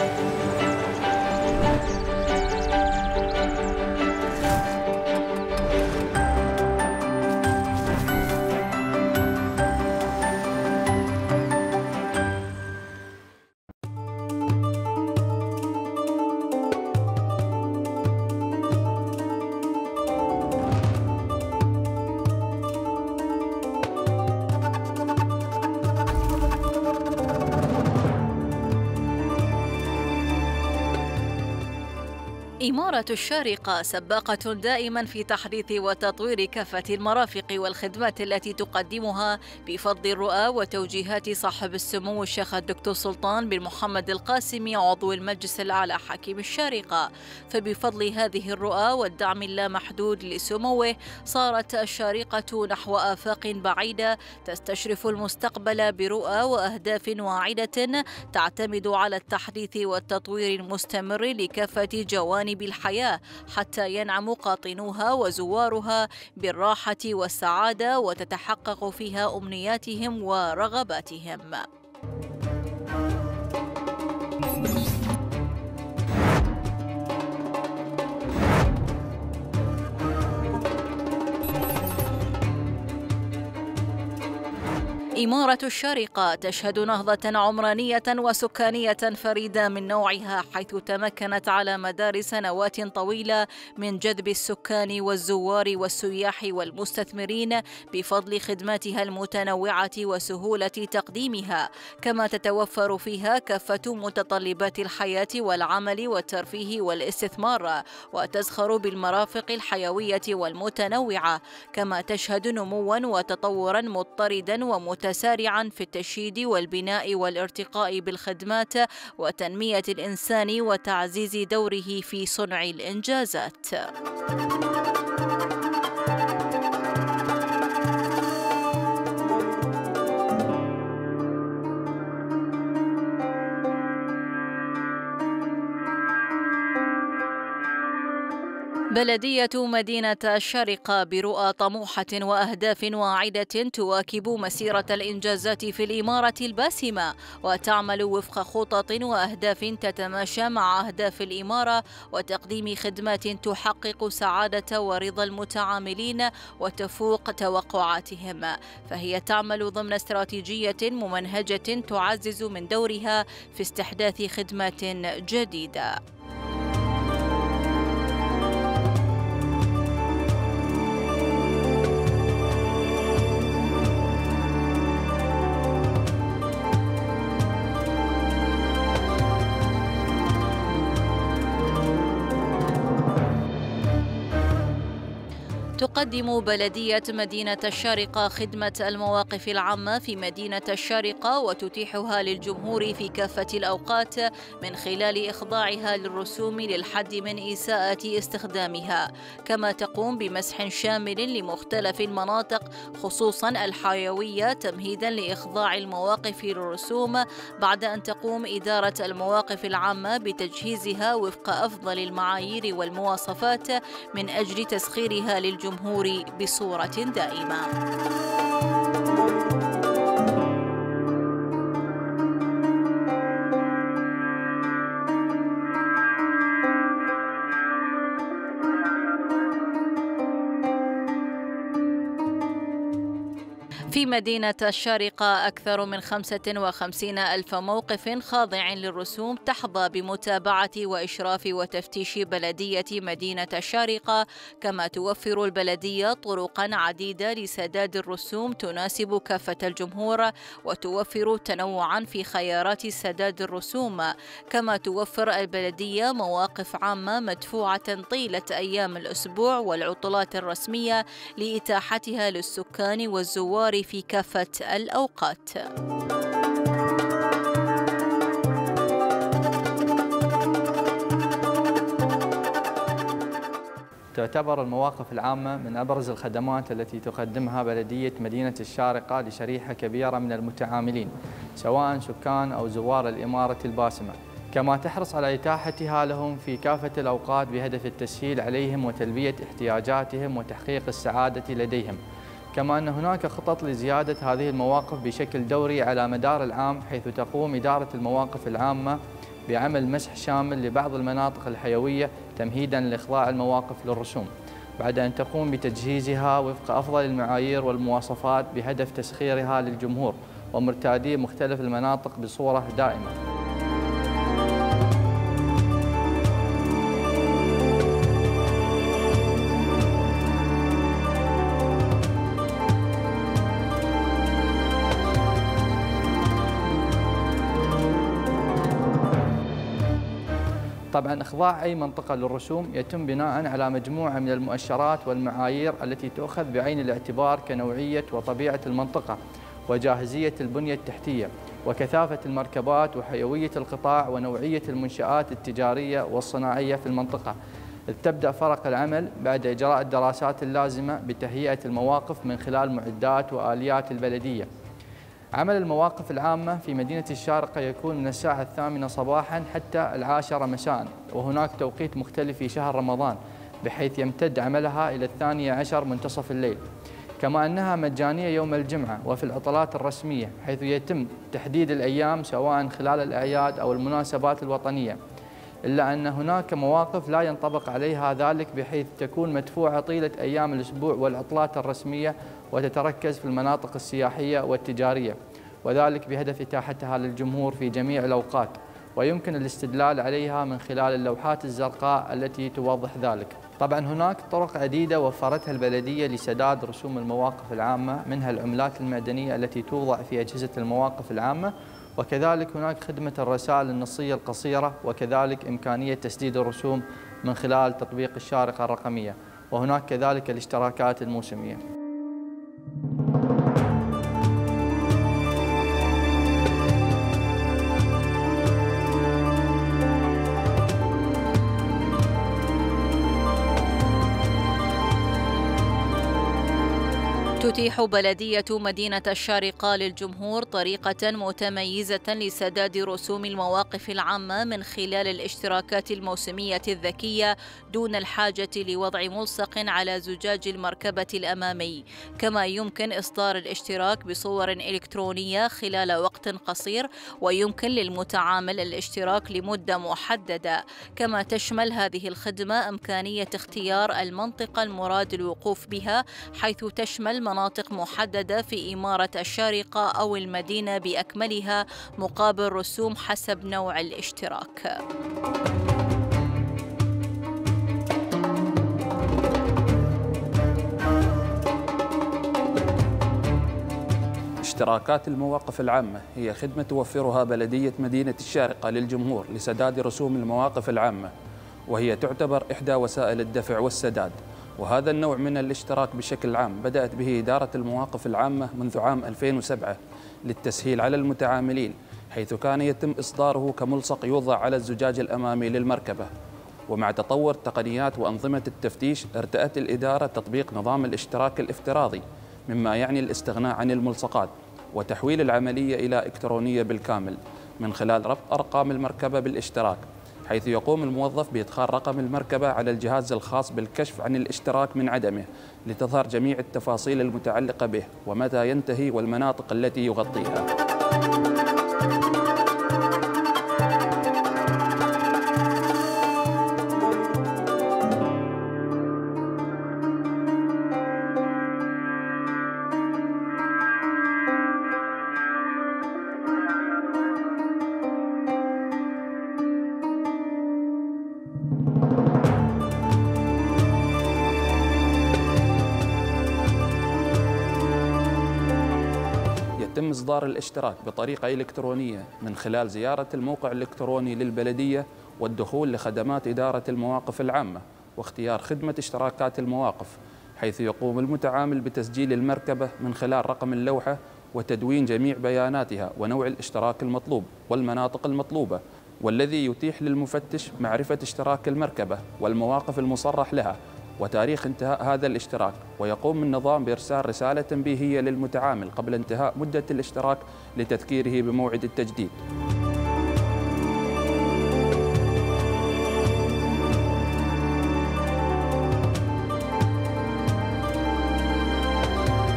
إمارة الشارقة سباقة دائما في تحديث وتطوير كافة المرافق والخدمات التي تقدمها بفضل الرؤى وتوجيهات صاحب السمو الشيخ الدكتور سلطان بن محمد القاسمي عضو المجلس الأعلى حكيم الشارقة. فبفضل هذه الرؤى والدعم اللامحدود لسموه صارت الشارقة نحو آفاق بعيدة تستشرف المستقبل برؤى وأهداف واعدة تعتمد على التحديث والتطوير المستمر لكافة جوانب الحياة حتى ينعم قاطنوها وزوارها بالراحة والسعادة وتتحقق فيها أمنياتهم ورغباتهم. إمارة الشارقة تشهد نهضة عمرانية وسكانية فريدة من نوعها، حيث تمكنت على مدار سنوات طويلة من جذب السكان والزوار والسياح والمستثمرين بفضل خدماتها المتنوعة وسهولة تقديمها، كما تتوفر فيها كافة متطلبات الحياة والعمل والترفيه والاستثمار، وتزخر بالمرافق الحيوية والمتنوعة، كما تشهد نموا وتطورا مضطردا ومتسارعا في التشييد والبناء والارتقاء بالخدمات وتنمية الإنسان وتعزيز دوره في صنع الإنجازات. بلدية مدينة الشارقة برؤى طموحة وأهداف واعدة تواكب مسيرة الإنجازات في الإمارة الباسمة، وتعمل وفق خطط وأهداف تتماشى مع أهداف الإمارة وتقديم خدمات تحقق سعادة ورضا المتعاملين وتفوق توقعاتهم. فهي تعمل ضمن استراتيجية ممنهجة تعزز من دورها في استحداث خدمات جديدة. تقدم بلدية مدينة الشارقة خدمة المواقف العامة في مدينة الشارقة وتتيحها للجمهور في كافة الأوقات من خلال إخضاعها للرسوم للحد من إساءة استخدامها، كما تقوم بمسح شامل لمختلف المناطق خصوصا الحيوية تمهيدا لإخضاع المواقف للرسوم، بعد أن تقوم إدارة المواقف العامة بتجهيزها وفق أفضل المعايير والمواصفات من أجل تسخيرها للجمهور بصورة دائمة. في مدينة الشارقة أكثر من 55 ألف موقف خاضع للرسوم تحظى بمتابعة وإشراف وتفتيش بلدية مدينة الشارقة، كما توفر البلدية طرقا عديدة لسداد الرسوم تناسب كافة الجمهور، وتوفر تنوعا في خيارات سداد الرسوم، كما توفر البلدية مواقف عامة مدفوعة طيلة أيام الأسبوع والعطلات الرسمية لإتاحتها للسكان والزوار في كافة الأوقات. تعتبر المواقف العامة من أبرز الخدمات التي تقدمها بلدية مدينة الشارقة لشريحة كبيرة من المتعاملين سواء سكان أو زوار الإمارة الباسمة، كما تحرص على إتاحتها لهم في كافة الأوقات بهدف التسهيل عليهم وتلبية احتياجاتهم وتحقيق السعادة لديهم. كما أن هناك خطط لزيادة هذه المواقف بشكل دوري على مدار العام، حيث تقوم إدارة المواقف العامة بعمل مسح شامل لبعض المناطق الحيوية تمهيداً لإخضاع المواقف للرسوم، بعد أن تقوم بتجهيزها وفق أفضل المعايير والمواصفات بهدف تسخيرها للجمهور ومرتادي مختلف المناطق بصورة دائمة. طبعا إخضاع أي منطقة للرسوم يتم بناء على مجموعة من المؤشرات والمعايير التي تؤخذ بعين الاعتبار كنوعية وطبيعة المنطقة وجاهزية البنية التحتية وكثافة المركبات وحيوية القطاع ونوعية المنشآت التجارية والصناعية في المنطقة، إذ تبدأ فرق العمل بعد إجراء الدراسات اللازمة بتهيئة المواقف من خلال معدات وآليات البلدية. عمل المواقف العامة في مدينة الشارقة يكون من الساعة 8 صباحاً حتى 10 مساءً، وهناك توقيت مختلف في شهر رمضان بحيث يمتد عملها إلى 12 منتصف الليل، كما أنها مجانية يوم الجمعة وفي العطلات الرسمية، حيث يتم تحديد الأيام سواء خلال الأعياد أو المناسبات الوطنية، إلا أن هناك مواقف لا ينطبق عليها ذلك بحيث تكون مدفوعة طيلة أيام الأسبوع والعطلات الرسمية وتتركز في المناطق السياحية والتجارية، وذلك بهدف إتاحتها للجمهور في جميع الأوقات، ويمكن الاستدلال عليها من خلال اللوحات الزرقاء التي توضح ذلك. طبعا هناك طرق عديدة وفرتها البلدية لسداد رسوم المواقف العامة، منها العملات المعدنية التي توضع في أجهزة المواقف العامة، وكذلك هناك خدمة الرسائل النصية القصيرة، وكذلك إمكانية تسديد الرسوم من خلال تطبيق الشارقة الرقمية، وهناك كذلك الاشتراكات الموسمية. تتيح بلدية مدينة الشارقة للجمهور طريقة متميزة لسداد رسوم المواقف العامة من خلال الاشتراكات الموسمية الذكية دون الحاجة لوضع ملصق على زجاج المركبة الأمامي، كما يمكن إصدار الاشتراك بصور إلكترونية خلال وقت قصير، ويمكن للمتعامل الاشتراك لمدة محددة. كما تشمل هذه الخدمة إمكانية اختيار المنطقة المراد الوقوف بها، حيث تشمل مناطق محددة في إمارة الشارقة أو المدينة بأكملها مقابل رسوم حسب نوع الاشتراك. اشتراكات المواقف العامة هي خدمة توفرها بلدية مدينة الشارقة للجمهور لسداد رسوم المواقف العامة، وهي تعتبر إحدى وسائل الدفع والسداد. وهذا النوع من الاشتراك بشكل عام بدأت به إدارة المواقف العامة منذ عام 2007 للتسهيل على المتعاملين، حيث كان يتم إصداره كملصق يوضع على الزجاج الأمامي للمركبة. ومع تطور تقنيات وأنظمة التفتيش ارتأت الإدارة تطبيق نظام الاشتراك الافتراضي، مما يعني الاستغناء عن الملصقات وتحويل العملية إلى إلكترونية بالكامل من خلال ربط أرقام المركبة بالاشتراك، حيث يقوم الموظف بإدخال رقم المركبة على الجهاز الخاص بالكشف عن الاشتراك من عدمه لتظهر جميع التفاصيل المتعلقة به ومتى ينتهي والمناطق التي يغطيها. يتم إصدار الاشتراك بطريقة إلكترونية من خلال زيارة الموقع الإلكتروني للبلدية والدخول لخدمات إدارة المواقف العامة واختيار خدمة اشتراكات المواقف، حيث يقوم المتعامل بتسجيل المركبة من خلال رقم اللوحة وتدوين جميع بياناتها ونوع الاشتراك المطلوب والمناطق المطلوبة، والذي يتيح للمفتش معرفة اشتراك المركبة والمواقف المصرح لها وتاريخ انتهاء هذا الاشتراك. ويقوم النظام بإرسال رسالة تنبيهية للمتعامل قبل انتهاء مدة الاشتراك لتذكيره بموعد التجديد.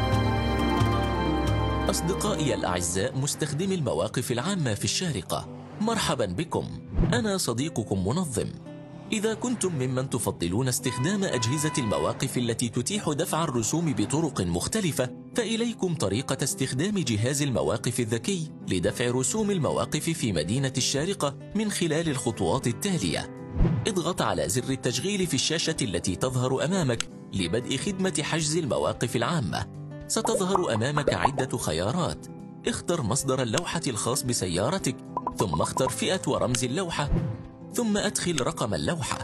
أصدقائي الأعزاء مستخدمي المواقف العامة في الشارقة، مرحبا بكم، أنا صديقكم منظم. إذا كنتم ممن تفضلون استخدام أجهزة المواقف التي تتيح دفع الرسوم بطرق مختلفة، فإليكم طريقة استخدام جهاز المواقف الذكي لدفع رسوم المواقف في مدينة الشارقة من خلال الخطوات التالية. اضغط على زر التشغيل في الشاشة التي تظهر أمامك لبدء خدمة حجز المواقف العامة. ستظهر أمامك عدة خيارات. اختر مصدر اللوحة الخاص بسيارتك، ثم اختر فئة ورمز اللوحة، ثم أدخل رقم اللوحة.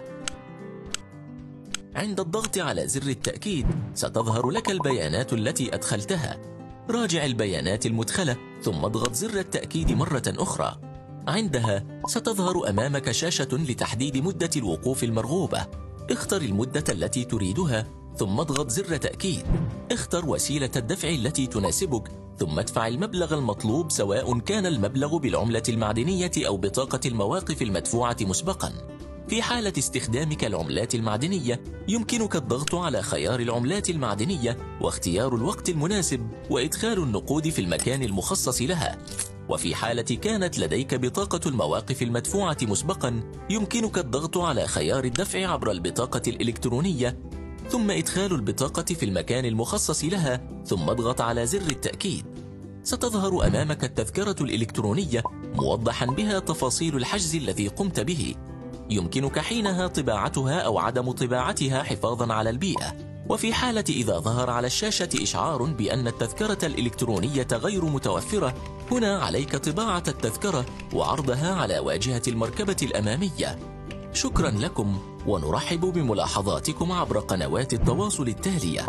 عند الضغط على زر التأكيد ستظهر لك البيانات التي أدخلتها. راجع البيانات المدخلة ثم اضغط زر التأكيد مرة أخرى. عندها ستظهر أمامك شاشة لتحديد مدة الوقوف المرغوبة. اختر المدة التي تريدها ثم اضغط زر تأكيد. اختر وسيلة الدفع التي تناسبك ثم ادفع المبلغ المطلوب، سواء كان المبلغ بالعملة المعدنية أو بطاقة المواقف المدفوعة مسبقا. في حالة استخدامك العملات المعدنية يمكنك الضغط على خيار العملات المعدنية واختيار الوقت المناسب وإدخال النقود في المكان المخصص لها. وفي حالة كانت لديك بطاقة المواقف المدفوعة مسبقا يمكنك الضغط على خيار الدفع عبر البطاقة الإلكترونية ثم إدخال البطاقة في المكان المخصص لها، ثم اضغط على زر التأكيد. ستظهر أمامك التذكرة الإلكترونية موضحا بها تفاصيل الحجز الذي قمت به. يمكنك حينها طباعتها أو عدم طباعتها حفاظا على البيئة. وفي حالة إذا ظهر على الشاشة إشعار بأن التذكرة الإلكترونية غير متوفرة، هنا عليك طباعة التذكرة وعرضها على واجهة المركبة الأمامية. شكرا لكم، ونرحب بملاحظاتكم عبر قنوات التواصل التالية.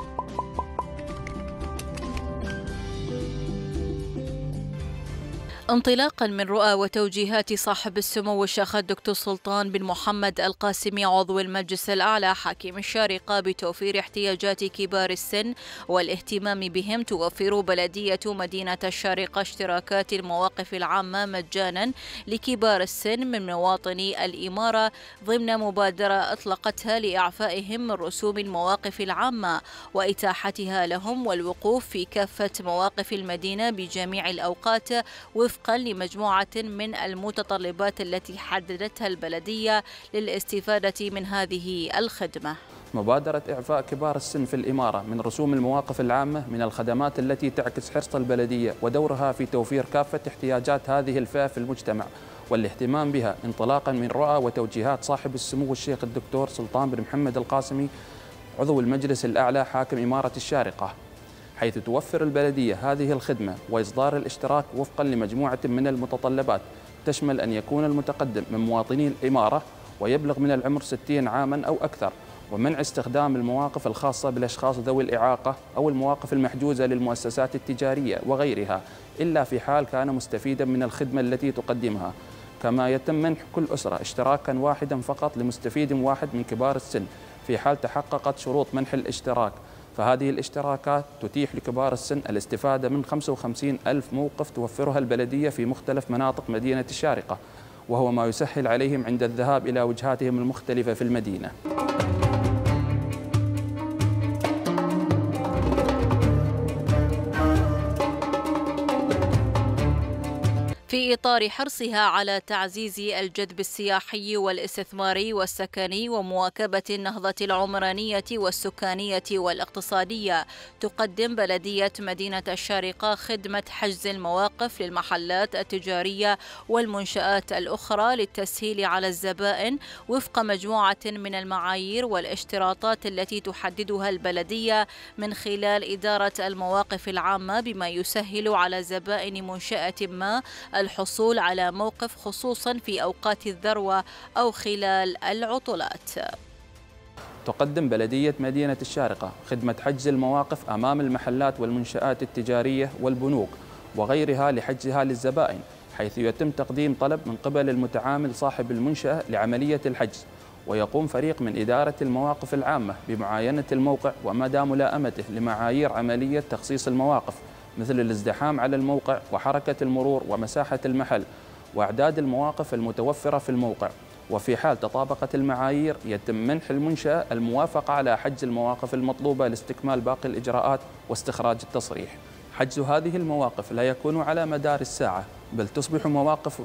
انطلاقا من رؤى وتوجيهات صاحب السمو الشيخ الدكتور سلطان بن محمد القاسمي عضو المجلس الأعلى حاكم الشارقة بتوفير احتياجات كبار السن والاهتمام بهم، توفر بلدية مدينة الشارقة اشتراكات المواقف العامة مجانا لكبار السن من مواطني الإمارة ضمن مبادرة أطلقتها لإعفائهم من رسوم المواقف العامة وإتاحتها لهم والوقوف في كافة مواقف المدينة بجميع الأوقات وفقا لمجموعة من المتطلبات التي حددتها البلدية للاستفادة من هذه الخدمة. مبادرة إعفاء كبار السن في الإمارة من رسوم المواقف العامة من الخدمات التي تعكس حرص البلدية ودورها في توفير كافة احتياجات هذه الفئة في المجتمع والاهتمام بها، انطلاقا من رؤى وتوجيهات صاحب السمو الشيخ الدكتور سلطان بن محمد القاسمي عضو المجلس الأعلى حاكم إمارة الشارقة، حيث توفر البلدية هذه الخدمة وإصدار الاشتراك وفقا لمجموعة من المتطلبات، تشمل أن يكون المتقدم من مواطني الإمارة ويبلغ من العمر 60 عاما أو أكثر، ومنع استخدام المواقف الخاصة بالأشخاص ذوي الإعاقة أو المواقف المحجوزة للمؤسسات التجارية وغيرها إلا في حال كان مستفيدا من الخدمة التي تقدمها. كما يتم منح كل أسرة اشتراكا واحدا فقط لمستفيد واحد من كبار السن في حال تحققت شروط منح الاشتراك. فهذه الاشتراكات تتيح لكبار السن الاستفادة من 55,000 موقف توفرها البلدية في مختلف مناطق مدينة الشارقة، وهو ما يسهل عليهم عند الذهاب إلى وجهاتهم المختلفة في المدينة. في إطار حرصها على تعزيز الجذب السياحي والاستثماري والسكني ومواكبة النهضة العمرانية والسكانية والاقتصادية، تقدم بلدية مدينة الشارقة خدمة حجز المواقف للمحلات التجارية والمنشآت الأخرى للتسهيل على الزبائن وفق مجموعة من المعايير والاشتراطات التي تحددها البلدية من خلال إدارة المواقف العامة، بما يسهل على زبائن منشأة ما الحصول على موقف خصوصا في أوقات الذروة أو خلال العطلات. تقدم بلدية مدينة الشارقة خدمة حجز المواقف أمام المحلات والمنشآت التجارية والبنوك وغيرها لحجزها للزبائن، حيث يتم تقديم طلب من قبل المتعامل صاحب المنشأة لعملية الحجز، ويقوم فريق من إدارة المواقف العامة بمعاينة الموقع ومدى ملائمته لمعايير عملية تخصيص المواقف، مثل الازدحام على الموقع وحركة المرور ومساحة المحل وأعداد المواقف المتوفرة في الموقع. وفي حال تطابقت المعايير يتم منح المنشأة الموافقة على حجز المواقف المطلوبة لاستكمال باقي الإجراءات واستخراج التصريح. حجز هذه المواقف لا يكون على مدار الساعة، بل تصبح مواقف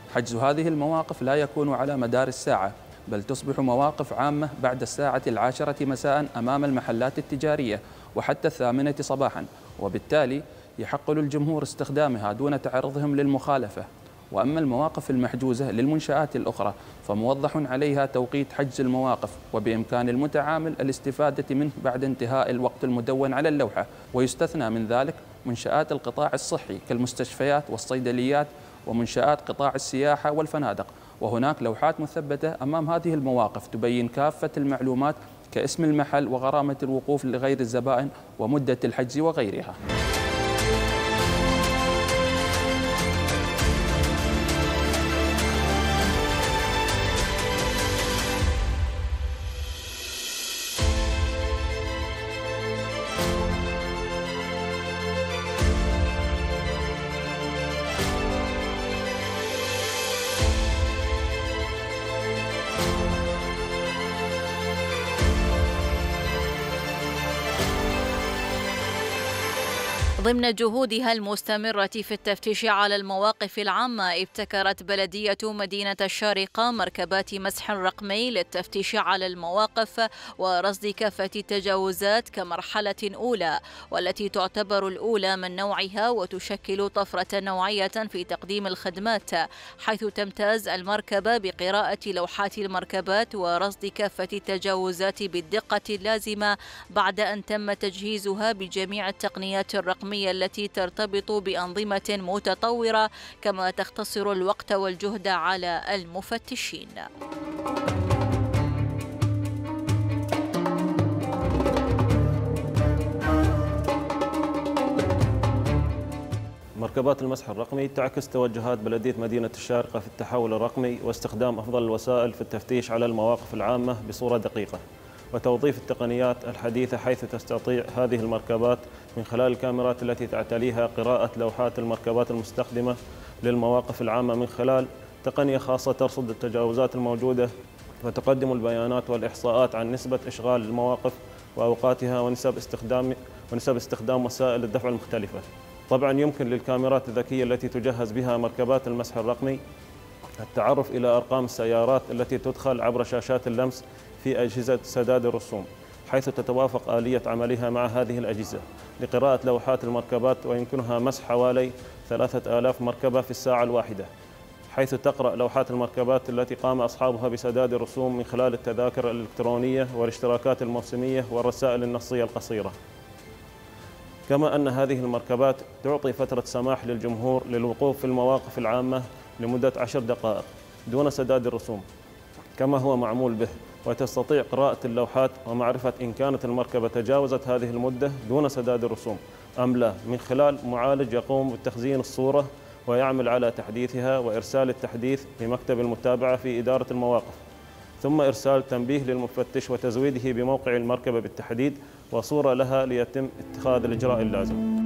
حجز هذه المواقف لا يكون على مدار الساعة، بل تصبح مواقف عامة بعد الساعة 10 مساء أمام المحلات التجارية وحتى 8 صباحا، وبالتالي يحق للجمهور استخدامها دون تعرضهم للمخالفة. وأما المواقف المحجوزة للمنشآت الأخرى فموضح عليها توقيت حجز المواقف، وبإمكان المتعامل الاستفادة منه بعد انتهاء الوقت المدون على اللوحة، ويستثنى من ذلك منشآت القطاع الصحي كالمستشفيات والصيدليات ومنشآت قطاع السياحة والفنادق. وهناك لوحات مثبتة أمام هذه المواقف تبين كافة المعلومات كاسم المحل وغرامة الوقوف لغير الزبائن ومدة الحجز وغيرها. ضمن جهودها المستمرة في التفتيش على المواقف العامة، ابتكرت بلدية مدينة الشارقة مركبات مسح رقمي للتفتيش على المواقف ورصد كافة التجاوزات كمرحلة أولى، والتي تعتبر الأولى من نوعها وتشكل طفرة نوعية في تقديم الخدمات، حيث تمتاز المركبة بقراءة لوحات المركبات ورصد كافة التجاوزات بالدقة اللازمة بعد أن تم تجهيزها بجميع التقنيات الرقمية التي ترتبط بأنظمة متطورة، كما تختصر الوقت والجهد على المفتشين. مركبات المسح الرقمي تعكس توجهات بلدية مدينة الشارقة في التحول الرقمي واستخدام أفضل الوسائل في التفتيش على المواقف العامة بصورة دقيقة، وتوظيف التقنيات الحديثة، حيث تستطيع هذه المركبات من خلال الكاميرات التي تعتليها قراءة لوحات المركبات المستخدمة للمواقف العامة من خلال تقنية خاصة ترصد التجاوزات الموجودة وتقدم البيانات والإحصاءات عن نسبة إشغال المواقف وأوقاتها ونسب استخدام وسائل الدفع المختلفة. طبعا يمكن للكاميرات الذكية التي تجهز بها مركبات المسح الرقمي التعرف إلى أرقام السيارات التي تدخل عبر شاشات اللمس في أجهزة سداد الرسوم، حيث تتوافق آلية عملها مع هذه الأجهزة لقراءة لوحات المركبات، ويمكنها مسح حوالي 3000 مركبة في الساعة الواحدة، حيث تقرأ لوحات المركبات التي قام أصحابها بسداد الرسوم من خلال التذاكر الإلكترونية والاشتراكات الموسمية والرسائل النصية القصيرة. كما أن هذه المركبات تعطي فترة سماح للجمهور للوقوف في المواقف العامة لمدة 10 دقائق دون سداد الرسوم كما هو معمول به، وتستطيع قراءة اللوحات ومعرفة إن كانت المركبة تجاوزت هذه المدة دون سداد الرسوم أم لا، من خلال معالج يقوم بتخزين الصورة ويعمل على تحديثها وإرسال التحديث لمكتب المتابعة في إدارة المواقف، ثم إرسال تنبيه للمفتش وتزويده بموقع المركبة بالتحديد وصورة لها ليتم اتخاذ الإجراء اللازم.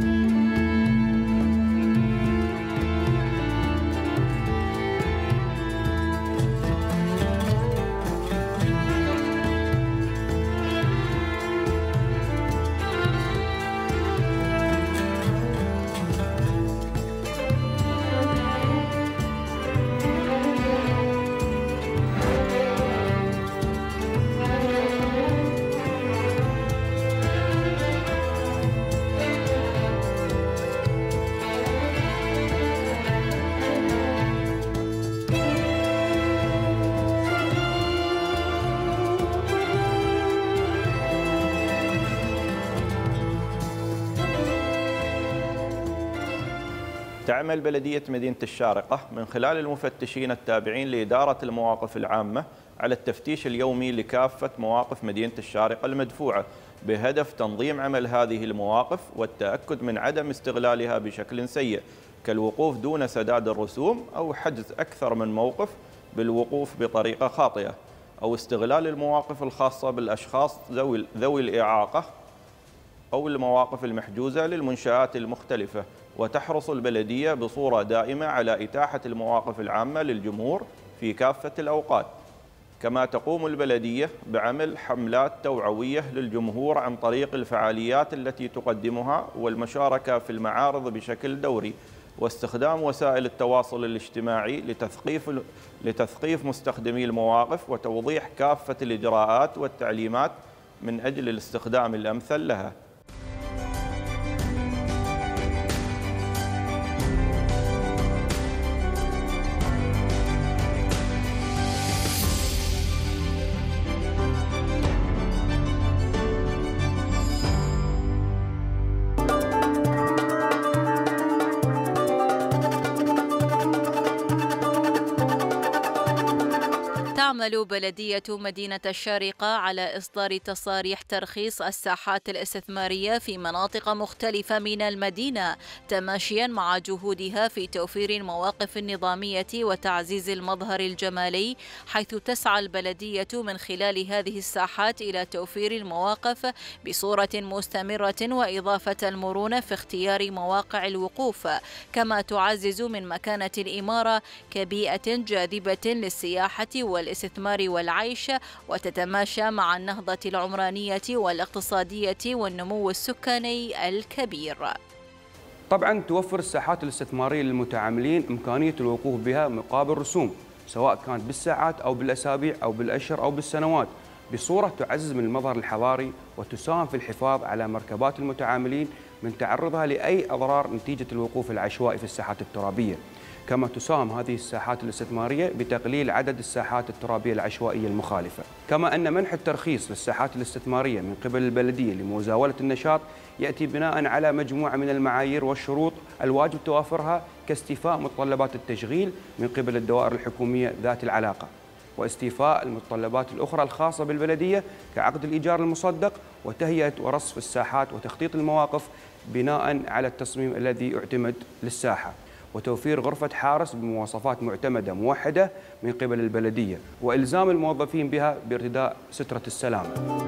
تعمل بلدية مدينة الشارقة من خلال المفتشين التابعين لإدارة المواقف العامة على التفتيش اليومي لكافة مواقف مدينة الشارقة المدفوعة، بهدف تنظيم عمل هذه المواقف والتأكد من عدم استغلالها بشكل سيء، كالوقوف دون سداد الرسوم أو حجز أكثر من موقف بالوقوف بطريقة خاطئة، أو استغلال المواقف الخاصة بالأشخاص ذوي الإعاقة أو المواقف المحجوزة للمنشآت المختلفة. وتحرص البلدية بصورة دائمة على إتاحة المواقف العامة للجمهور في كافة الأوقات. كما تقوم البلدية بعمل حملات توعوية للجمهور عن طريق الفعاليات التي تقدمها والمشاركة في المعارض بشكل دوري واستخدام وسائل التواصل الاجتماعي لتثقيف مستخدمي المواقف وتوضيح كافة الإجراءات والتعليمات من أجل الاستخدام الأمثل لها. تعمل بلدية مدينة الشارقة على إصدار تصاريح ترخيص الساحات الاستثمارية في مناطق مختلفة من المدينة، تماشيا مع جهودها في توفير المواقف النظامية وتعزيز المظهر الجمالي، حيث تسعى البلدية من خلال هذه الساحات إلى توفير المواقف بصورة مستمرة وإضافة المرونة في اختيار مواقع الوقوف، كما تعزز من مكانة الإمارة كبيئة جاذبة للسياحة والاستثمار والعيش، وتتماشى مع النهضة العمرانية والاقتصادية والنمو السكاني الكبير. طبعا توفر الساحات الاستثمارية للمتعاملين إمكانية الوقوف بها مقابل رسوم، سواء كانت بالساعات أو بالأسابيع أو بالأشهر أو بالسنوات، بصورة تعزز من المظهر الحضاري وتساهم في الحفاظ على مركبات المتعاملين من تعرضها لأي أضرار نتيجة الوقوف العشوائي في الساحات الترابية. كما تساهم هذه الساحات الاستثمارية بتقليل عدد الساحات الترابية العشوائية المخالفة. كما أن منح الترخيص للساحات الاستثمارية من قبل البلدية لمزاولة النشاط يأتي بناء على مجموعة من المعايير والشروط الواجب توافرها كاستيفاء متطلبات التشغيل من قبل الدوائر الحكومية ذات العلاقة، واستيفاء المتطلبات الأخرى الخاصة بالبلدية كعقد الإيجار المصدق وتهيئة ورصف الساحات وتخطيط المواقف بناء على التصميم الذي يعتمد للساحة، وتوفير غرفة حارس بمواصفات معتمدة موحدة من قبل البلدية، وإلزام الموظفين بها بارتداء سترة السلامة.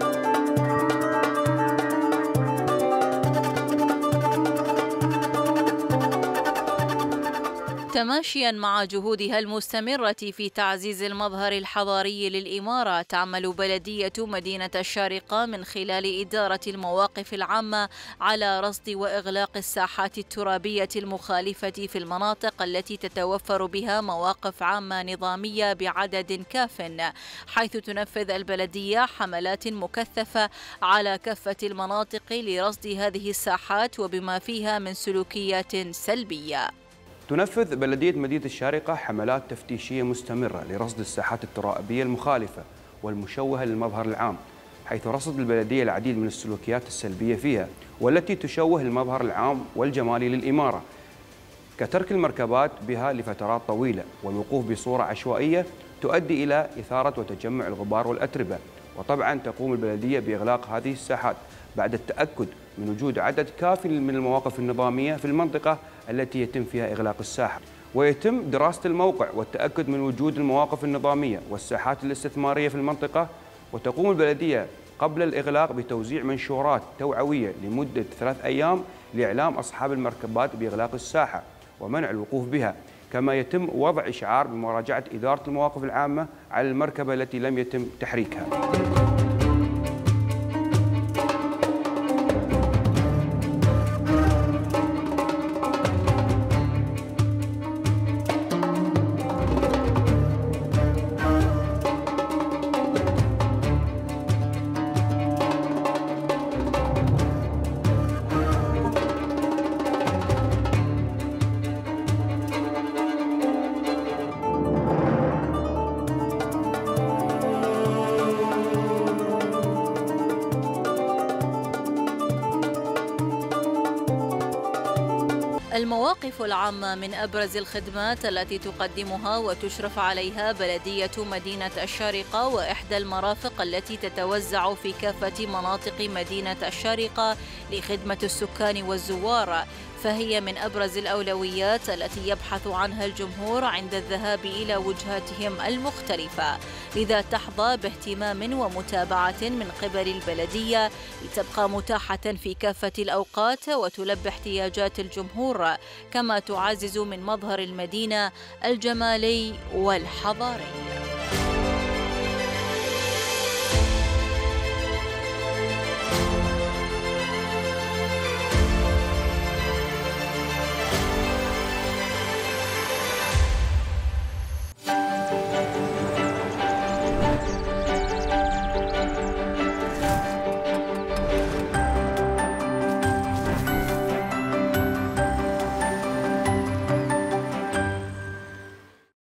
تماشيا مع جهودها المستمرة في تعزيز المظهر الحضاري للإمارة، تعمل بلدية مدينة الشارقة من خلال إدارة المواقف العامة على رصد وإغلاق الساحات الترابية المخالفة في المناطق التي تتوفر بها مواقف عامة نظامية بعدد كاف، حيث تنفذ البلدية حملات مكثفة على كافة المناطق لرصد هذه الساحات وبما فيها من سلوكيات سلبية. تنفذ بلدية مدينة الشارقة حملات تفتيشية مستمرة لرصد الساحات الترابية المخالفة والمشوهة للمظهر العام، حيث رصد البلدية العديد من السلوكيات السلبية فيها والتي تشوه المظهر العام والجمالي للإمارة، كترك المركبات بها لفترات طويلة والوقوف بصورة عشوائية تؤدي إلى إثارة وتجمع الغبار والأتربة. وطبعا تقوم البلدية بإغلاق هذه الساحات بعد التأكد من وجود عدد كافي من المواقف النظامية في المنطقة التي يتم فيها إغلاق الساحة، ويتم دراسة الموقع والتأكد من وجود المواقف النظامية والساحات الاستثمارية في المنطقة. وتقوم البلدية قبل الإغلاق بتوزيع منشورات توعوية لمدة 3 أيام لإعلام أصحاب المركبات بإغلاق الساحة ومنع الوقوف بها، كما يتم وضع إشعار بمراجعة إدارة المواقف العامة على المركبة التي لم يتم تحريكها. المواقف العامة من أبرز الخدمات التي تقدمها وتشرف عليها بلدية مدينة الشارقة، وإحدى المرافق التي تتوزع في كافة مناطق مدينة الشارقة لخدمة السكان والزوار، فهي من أبرز الأولويات التي يبحث عنها الجمهور عند الذهاب إلى وجهاتهم المختلفة، لذا تحظى باهتمام ومتابعة من قبل البلدية لتبقى متاحة في كافة الأوقات وتلبي احتياجات الجمهور، كما تعزز من مظهر المدينة الجمالي والحضاري.